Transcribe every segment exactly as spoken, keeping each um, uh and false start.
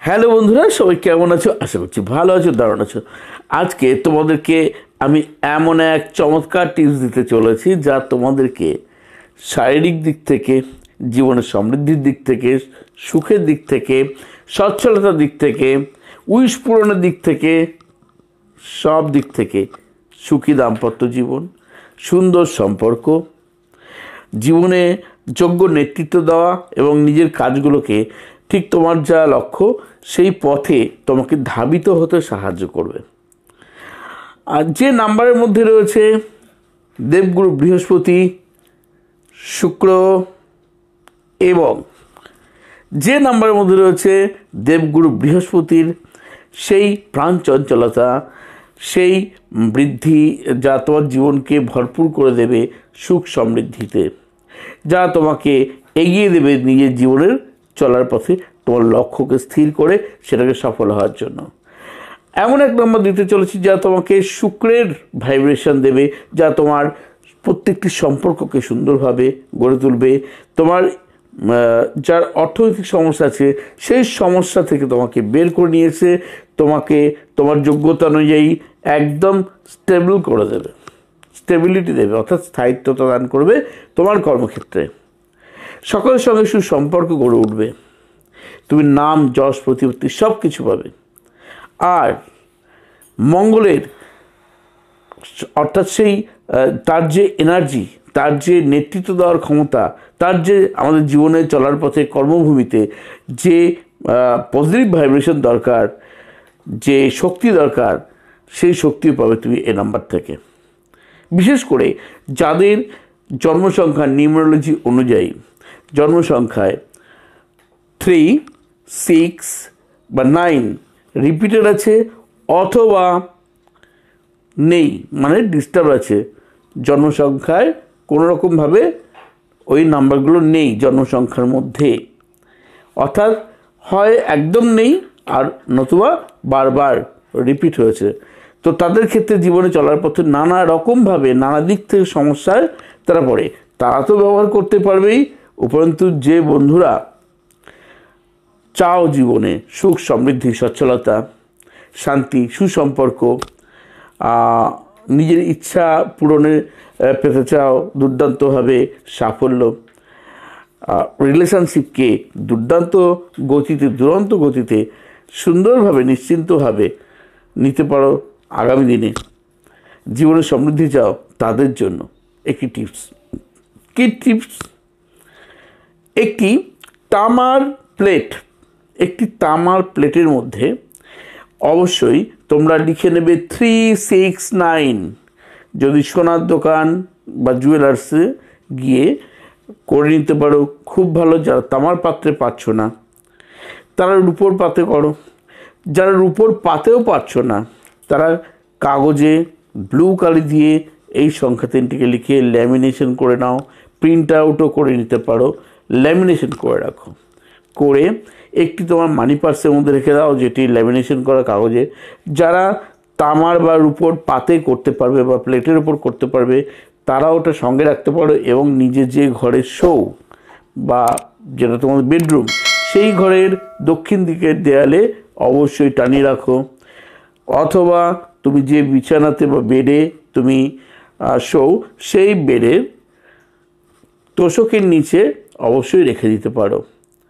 Hello বন্ধুরা, সবাই কেমন আছো? আশা করছি ভালো আছো, দারুণ আছো। আজকে তোমাদেরকে আমি এমন এক চমৎকার টিপস দিতে চলেছি যা তোমাদেরকে শারীরিক দিক থেকে, জীবনের সমৃদ্ধির দিক থেকে, সুখের দিক থেকে, সচ্ছলতার দিক থেকে, উইশ পূরণের দিক থেকে, সব দিক থেকে সুখী দাম্পত্য জীবন, সুন্দর সম্পর্ক, জীবনে যোগ্য নেতৃত্ব দেওয়া এবং নিজের কাজগুলোকে ঠিক তোমার যা লক্ষ্য সেই পথে তোমাকে ধাবিত হতে সাহায্য করবে। আর যে নাম্বারের মধ্যে রয়েছে দেবগুরু বৃহস্পতি, শুক্র এবং যে নাম্বারের মধ্যে রয়েছে দেবগুরু বৃহস্পতির সেই প্রাণ চঞ্চলতা, সেই বৃদ্ধি যা তোমার জীবনকে ভরপুর করে দেবে সুখ সমৃদ্ধিতে, যা তোমাকে এগিয়ে দেবে নিজের জীবনের চলার পথে তোমার লক্ষ্যকে স্থির করে সেটাকে সফল হওয়ার জন্য। এমন এক নম্বর দিতে চলেছি যা তোমাকে শুক্রের ভাইব্রেশন দেবে, যা তোমার প্রত্যেকটি সম্পর্ককে সুন্দরভাবে গড়ে তুলবে। তোমার যার অর্থনৈতিক সমস্যা আছে সেই সমস্যা থেকে তোমাকে বের করে নিয়ে এসে তোমাকে তোমার যোগ্যতা অনুযায়ী একদম স্টেবল করে দেবে, স্টেবিলিটি দেবে, অর্থাৎ স্থায়িত্বতা দান করবে তোমার কর্মক্ষেত্রে। সকলের সঙ্গে সুসম্পর্ক গড়ে উঠবে, তুমি নাম যশ প্রতিপত্তি সব কিছু পাবে। আর মঙ্গলের অর্থাৎ সেই তার যে এনার্জি, তার যে নেতৃত্ব দেওয়ার ক্ষমতা, তার যে আমাদের জীবনে চলার পথে কর্মভূমিতে যে পজিটিভ ভাইব্রেশন দরকার, যে শক্তি দরকার, সেই শক্তিও পাবে তুমি এ নাম্বার থেকে। বিশেষ করে যাদের জন্মসংখ্যা নিউমেরোলজি অনুযায়ী জন্মসংখ্যায় থ্রি সিক্স বা নাইন রিপিটেড আছে অথবা নেই, মানে ডিস্টার্ব আছে, জন্মসংখ্যায় কোনো রকমভাবে ওই নাম্বারগুলো নেই জন্মসংখ্যার মধ্যে, অর্থাৎ হয় একদম নেই আর নতুবা বারবার রিপিট হয়েছে, তো তাদের ক্ষেত্রে জীবনে চলার পথে নানা রকমভাবে নানা দিক থেকে সমস্যায় তারা পড়ে। তারা তো ব্যবহার করতে পারবেই, উপরন্তু যে বন্ধুরা চাও জীবনে সুখ সমৃদ্ধি, সচ্ছলতা, শান্তি, সুসম্পর্ক, নিজের ইচ্ছা পূরণে পেতে চাও দুর্দান্তভাবে সাফল্য, রিলেশনশিপকে দুর্দান্ত গতিতে, দুরন্ত গতিতে সুন্দরভাবে নিশ্চিন্তভাবে নিতে পারো আগামী দিনে, জীবনে সমৃদ্ধি চাও, তাদের জন্য একটি টিপস। কি টিপস? একটি তামার প্লেট, একটি তামার প্লেটের মধ্যে অবশ্যই তোমরা লিখে নেবে থ্রি সিক্স নাইন। যদি সোনার দোকান বা জুয়েলার্সে গিয়ে করে নিতে পারো খুব ভালো। যারা তামার পাত্রে পাচ্ছ না তারা রূপোর পাতে করো, যারা রূপোর পাতেও পাচ্ছ না তারা কাগজে ব্লু কালি দিয়ে এই সংখ্যা তিনটিকে লিখে ল্যামিনেশন করে নাও, প্রিন্ট আউটও করে নিতে পারো, ল্যামিনেশন করে রাখো, করে একটি তোমার মানি পার্সের মধ্যে রেখে দাও, যেটি ল্যামিনেশন করা কাগজে। যারা তামার বা রূপোর পাতে করতে পারবে বা প্লেটের উপর করতে পারবে তারা ওটা সঙ্গে রাখতে পারো এবং নিজে যে ঘরে শো বা যেটা তোমাদের বেডরুম, সেই ঘরের দক্ষিণ দিকের দেয়ালে অবশ্যই টানিয়ে রাখো, অথবা তুমি যে বিছানাতে বা বেডে তুমি শো সেই বেডের তোষকের নিচে অবশ্যই রেখে দিতে পারো।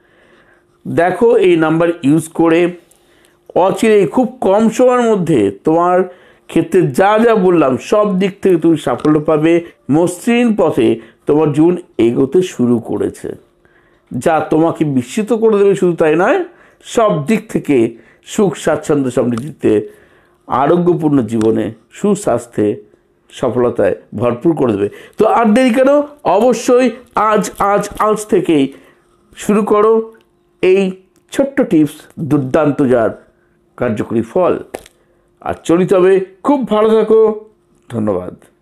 দেখো এই নাম্বার ইউজ করে অচিরেই খুব কম সময়ের মধ্যে তোমার ক্ষেত্রে যা যা বললাম সব দিক থেকে তুমি সাফল্য পাবে। মসৃণ পথে তোমার জীবন এগোতে শুরু করেছে, যা তোমাকে বিস্মিত করে দেবে। শুধু তাই নয়, সব দিক থেকে সুখ স্বাচ্ছন্দ্য সমৃদ্ধিতে, আরোগ্যপূর্ণ জীবনে, সুস্বাস্থ্যে, সফলতায় ভরপুর করে দেবে। তো আর দেরি কেন, অবশ্যই আজ আজ আজ থেকেই শুরু করো এই ছোট্ট টিপস, দুর্দান্ত যার কার্যকরী ফল। আর চলিত হবে। খুব ভালো থাকো, ধন্যবাদ।